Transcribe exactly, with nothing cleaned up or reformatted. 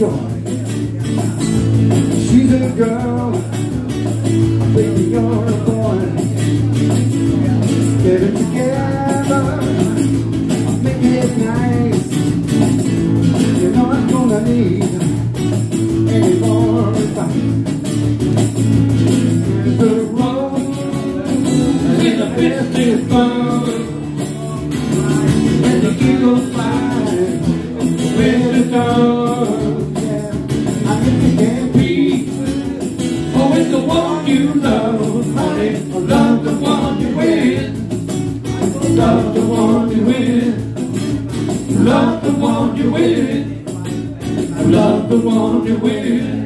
joy. She's a girl, baby, you're a boy. Get it together, make it nice. You're not gonna need any more advice. There's a road in the best is fun, and the eagles fly with the dawn. Yeah, I think it can be. Oh, it's the one you love, honey. Love the one you with. Love the one you with. Love the one you with. Love the one you with.